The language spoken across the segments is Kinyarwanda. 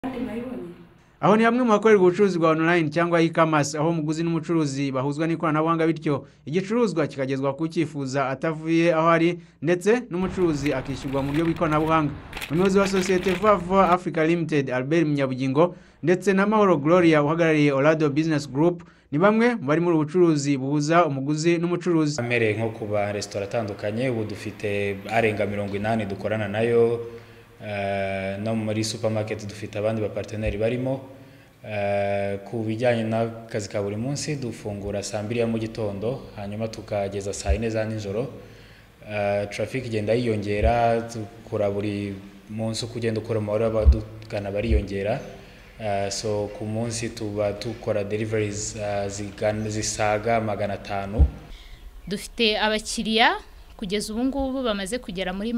Aho ni hamwe mu hakorerwa ubucuruzi bwa online cyangwa e-commerce, aho umuguzi n'umucuruzi bahuzwa n'ikoranabuhanga, bityo igicuruzwa kikagezwa ku cyifuza atavuye aho ari, ndetse n'umucuruzi akishyurwa mu buryo bw'ikoranabuhanga. Umuyobozi wa sosiyete Vuba Africa Limited Albert Munyabugingo ndetse na Mahoro Gloria uhagarariye Orado Business Group ni bamwe bari muri ubucuruzi buhuza umuguzi n'umucuruzi. Amere nko kuba restaurant atandukanye, ubu dufite arenga 80 dukorana nayo, no muri supermarket dufite abandi ba partenaire barimo. Ku bijyanye n'akazi ka buri munsi dufungura saa 2 ya mu gitondo hanyuma tukageza saa 4 za nijoro. Traffic igenda yiyongera, dukora buri munsi kugenda ukora umubare w'abadugana bariyongera. So ku munsi tuba dukora deliveries zisaga 500. Dufite abakiriya kugeza ubu ngubu bamaze kugera muri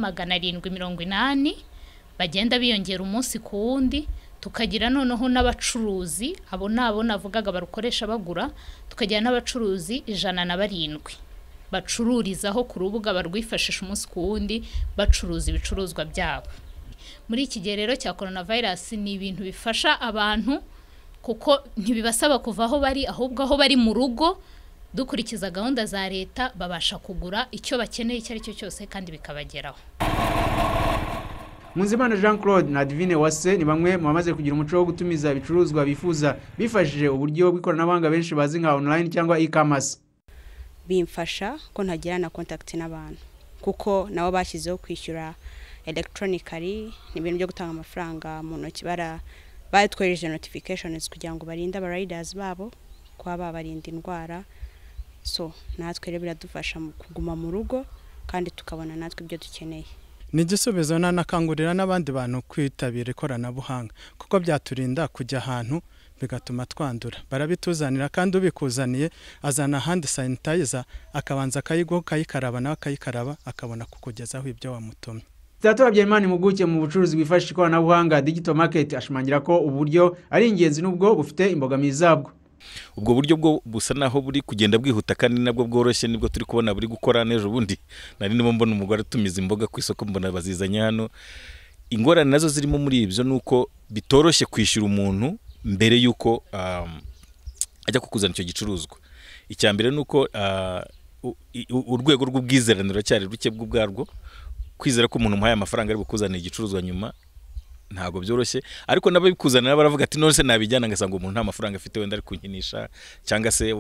780 bagenda biyongera umunsi ku wundi. Tukagira noneho n'abacuruzi, abo nabo navugaga barukoresha bagura, tukagira n'abacuruzi 107 bacururizaho ku rubuga barwifashisha umunsi ku wundi bacuruza ibicuruzwa byabo. Muri iki gihe rero cya coronavirus ni ibintu bifasha abantu kuko ntibibasaba kuva aho bari, ahubwo aho bari mu rugo dukurikiza gahunda za leta babasha kugura icyo bakeneye icyo ari cyo cyose kandi bikabageraho. Munzimana Jean Claude na Divine Wase ni bamwe mu bamaze kugira umuco wo gutumiza ibicuruzwa bifuza bifashije uburyo bw'ikoranabuhanga benshi bazi nka online cyangwa e-commerce. Bimfasha ko ntagira na contact n'abantu kuko nabo bashyizeho kwishyura electronically, ni ibintu byo gutanga amafaranga mu ntoki, batwereje notifications kugira ngo barinde abariders babo kwa babarinda indwara. So natwe rero biradufasha mu kuguma mu rugo kandi tukabona natwe ibyo dukeneye. Ni igisubizo nakangurira n'abandi bantu kwitabira ikoranabuhanga kuko byaturinda kujya ahantu bigatuma twandura. Barabituzanira kandi ubikuzaniye azana hand sanitizer akabanza kayikaraba nawe akayikaraba akabona kukugezaho ibyo wamutumye. Tato Habyarimana impuguke mu bucuruzi bwifashisha ikoranabuhanga digital market ashimangira ko uburyo ari ingenzi n'ubwo bufite imbogamizi zabwo. Ubwo buryo bwo busa naho buri kugenda bwihuta kandi nabwo bworoshye, nibwo turi kubona buri gukora nejo bundi. Nari ndimo mbona umugore tumiza imboga ku isoko, mbona bazizanye hano. Ingorane nazo zirimo muri ibyo nuko bitoroshye kwishyura umuntu mbere yuko ajya kukuzana icyo gicuruzwa. Icyambere nuko urwego rw'ubwizeraniro cyari ruke bw'ubwarwo, kwizera ko umuntu muhaye amafaranga ari bukuzana igicuruzwa nyuma ntago byoroshye. Ariko nababikuzana baravuga ati none se nabijyana ngasanga umuntu nta mafaranga afite wenda ari kunkinisha, cyangwa se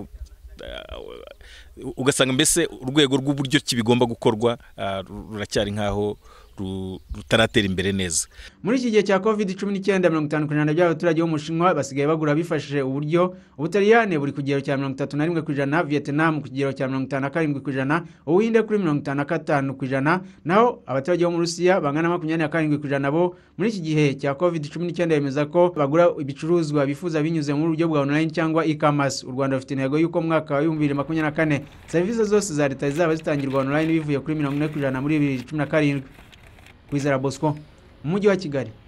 ugasanga mbese urwego rw'uburyo kibigomba gukorwa ruracyari nkaho rutaratera imbere neza. Muri iki gihe cya COVID-19 50% by'abaturage bo mu Bushinwa basigaye bagura bifashije uburyo. Ubutaliyane buri kugero cya 31%, Vietnam ku kigero cya 57%, Ubuhinde kuri 55%, naho abaturage bo mu Rusiya bangana 27% bo muri iki gihe cya COVID-19 bemeza ko bagura ibicuruzwa bifuza binyuze mu buryo bwa online cyangwa e-commerce. U Rwanda rufite intego y'uko mwaka wa 2024 serivisi zose za leta zizaba zitangirwa online bivuye kuri 40% muri 2017. Kwizera Bosco, Umujyi wa Kigali.